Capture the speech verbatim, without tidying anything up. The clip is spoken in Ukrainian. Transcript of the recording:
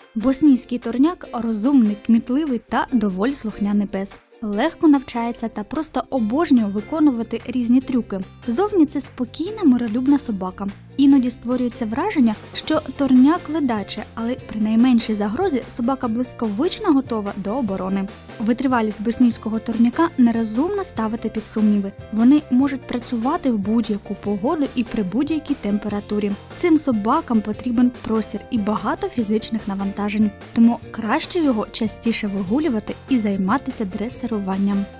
Боснійський торняк – розумний, кмітливий та доволі слухняний пес. Легко навчається та просто обожнює виконувати різні трюки. Зовні це спокійна, миролюбна собака. Іноді створюється враження, що торняк ледаче, але при найменшій загрозі собака блискавично готова до оборони. Витривалість боснійського торняка нерозумно ставити під сумніви. Вони можуть працювати в будь-яку погоду і при будь-якій температурі. Цим собакам потрібен простір і багато фізичних навантажень, тому краще його частіше вигулювати і займатися дресируванням.